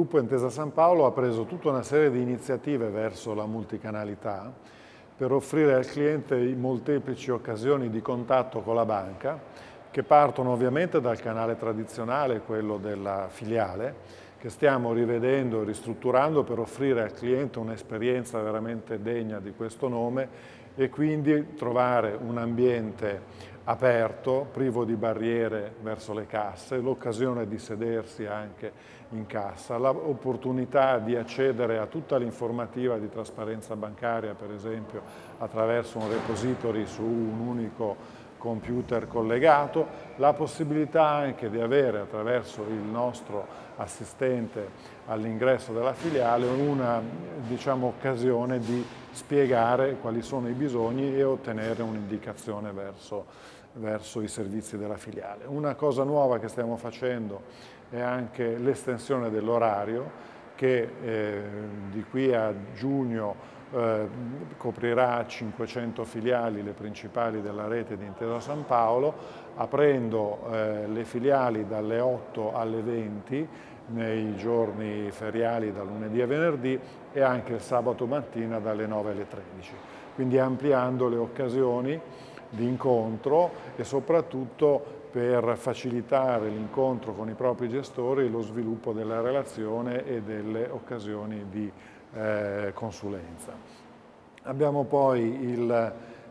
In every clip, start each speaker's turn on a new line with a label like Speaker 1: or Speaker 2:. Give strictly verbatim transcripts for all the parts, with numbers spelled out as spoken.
Speaker 1: gruppo Intesa San Paolo ha preso tutta una serie di iniziative verso la multicanalità per offrire al cliente molteplici occasioni di contatto con la banca, che partono ovviamente dal canale tradizionale, quello della filiale, che stiamo rivedendo e ristrutturando per offrire al cliente un'esperienza veramente degna di questo nome e quindi trovare un ambiente aperto, privo di barriere verso le casse, l'occasione di sedersi anche in cassa, l'opportunità di accedere a tutta l'informativa di trasparenza bancaria, per esempio attraverso un repository su un unico computer collegato, la possibilità anche di avere attraverso il nostro assistente all'ingresso della filiale una, diciamo, occasione di spiegare quali sono i bisogni e ottenere un'indicazione verso, verso i servizi della filiale. Una cosa nuova che stiamo facendo è anche l'estensione dell'orario che eh, di qui a giugno eh, coprirà cinquecento filiali, le principali della rete di Intesa San Paolo, aprendo eh, le filiali dalle otto alle venti nei giorni feriali da lunedì a venerdì e anche il sabato mattina dalle nove alle tredici, quindi ampliando le occasioni di incontro e soprattutto per facilitare l'incontro con i propri gestori e lo sviluppo della relazione e delle occasioni di eh, consulenza. Abbiamo poi il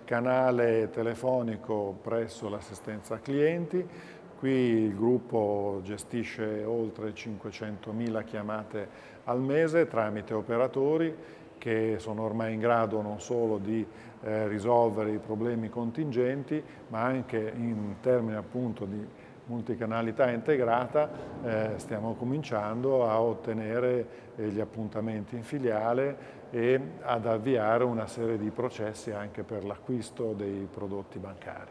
Speaker 1: canale telefonico presso l'assistenza clienti. Qui il gruppo gestisce oltre cinquecentomila chiamate al mese tramite operatori che sono ormai in grado non solo di eh, risolvere i problemi contingenti, ma anche in termini appunto di multicanalità integrata eh, stiamo cominciando a ottenere eh, gli appuntamenti in filiale e ad avviare una serie di processi anche per l'acquisto dei prodotti bancari.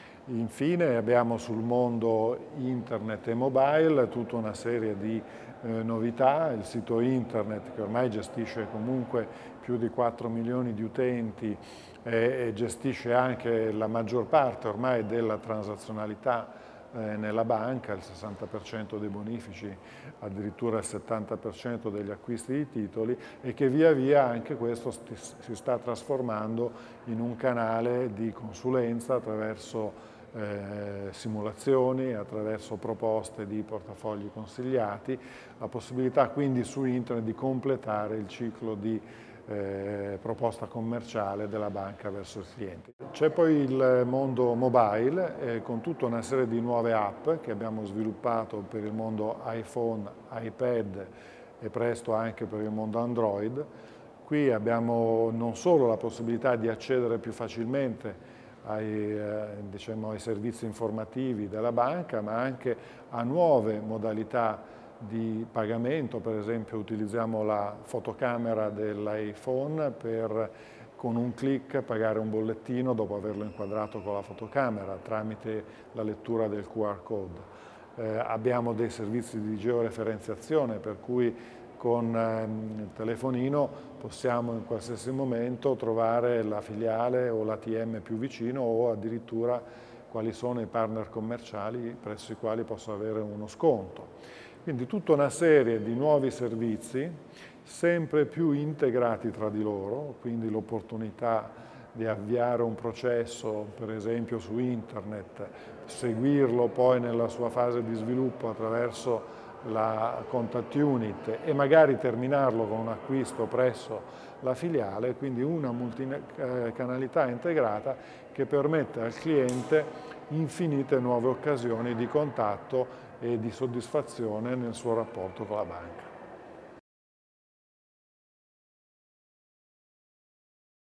Speaker 1: Infine abbiamo sul mondo internet e mobile tutta una serie di eh, novità, il sito internet che ormai gestisce comunque più di quattro milioni di utenti eh, e gestisce anche la maggior parte ormai della transazionalità eh, nella banca, il sessanta per cento dei bonifici, addirittura il settanta per cento degli acquisti di titoli e che via via anche questo si sta trasformando in un canale di consulenza attraverso Eh, simulazioni, attraverso proposte di portafogli consigliati, la possibilità quindi su internet di completare il ciclo di eh, proposta commerciale della banca verso il cliente. C'è poi il mondo mobile eh, con tutta una serie di nuove app che abbiamo sviluppato per il mondo iPhone, iPad e presto anche per il mondo Android. Qui abbiamo non solo la possibilità di accedere più facilmente Ai, eh, diciamo, ai servizi informativi della banca, ma anche a nuove modalità di pagamento. Per esempio utilizziamo la fotocamera dell'iPhone per con un clic pagare un bollettino dopo averlo inquadrato con la fotocamera tramite la lettura del Q R code. Eh, abbiamo dei servizi di georeferenziazione per cui con ehm, il telefonino possiamo in qualsiasi momento trovare la filiale o l'A T M più vicino o addirittura quali sono i partner commerciali presso i quali posso avere uno sconto. Quindi tutta una serie di nuovi servizi sempre più integrati tra di loro, quindi l'opportunità di avviare un processo, per esempio su internet, seguirlo poi nella sua fase di sviluppo attraverso la contact unit e magari terminarlo con un acquisto presso la filiale, quindi una multicanalità integrata che permette al cliente infinite nuove occasioni di contatto e di soddisfazione nel suo rapporto con la banca.